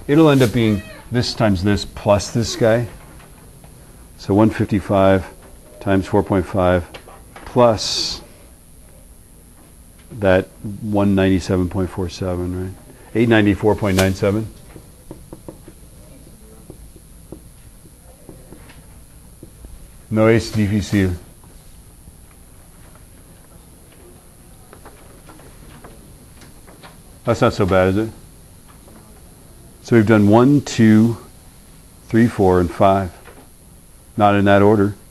it'll end up being this times this plus this guy. So 155 times 4.5 plus that 197.47, right? 894.97. No es difícil. That's not so bad, is it? So we've done 1, 2, 3, 4, and 5. Not in that order.